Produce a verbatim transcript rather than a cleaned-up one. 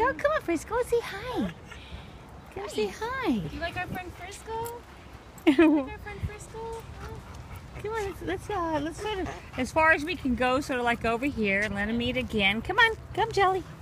go. Come on, Frisco. Say hi. Come say hi. You like our friend Frisco? You like our friend Frisco? Come on, let's, let's uh, let's sort of as far as we can go, sort of like over here, and let him eat again. Come on, come, Jelly.